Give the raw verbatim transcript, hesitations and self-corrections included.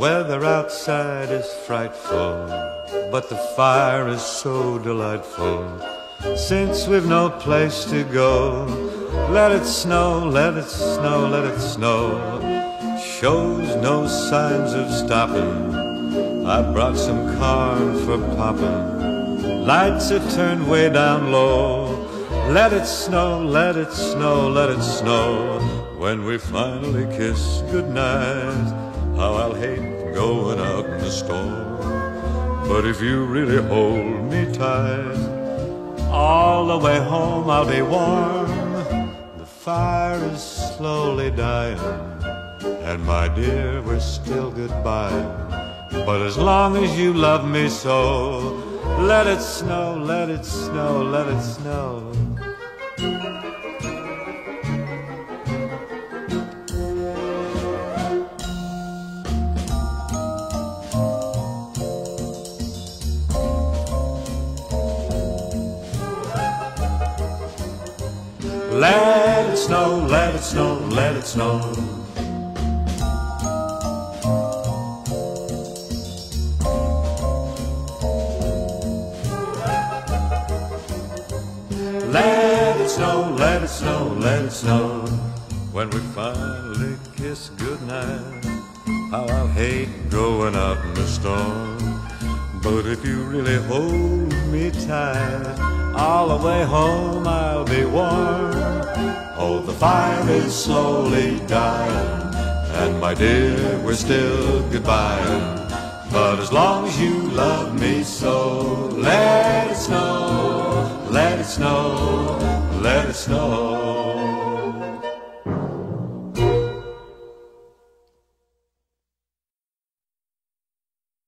weather outside is frightful, but the fire is so delightful. Since we've no place to go, let it snow, let it snow, let it snow. Shows no signs of stopping. I brought some corn for popping. Lights are turned way down low. Let it snow, let it snow, let it snow. When we finally kiss goodnight, how I'll hate going out in the storm. But if you really hold me tight, all the way home I'll be warm. The fire is slowly dying, and my dear, we're still goodbye. But as long as you love me so, let it snow, let it snow, let it snow. Let it snow, let it snow, let it snow. Let it snow, let it snow, let it snow. When we finally kiss goodnight, how I'll hate going out in the storm. But if you really hold me tight, all the way home I'll be warm. Oh, the fire is slowly dying, and my dear, we're still goodbye. But as long as you love me so, let it snow, let it snow, let it snow.